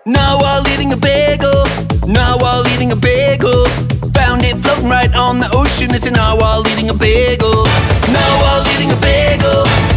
Narwhal eating a bagel. Narwhal eating a bagel. Found it floating right on the ocean. It's a narwhal eating a bagel. Narwhal eating a bagel.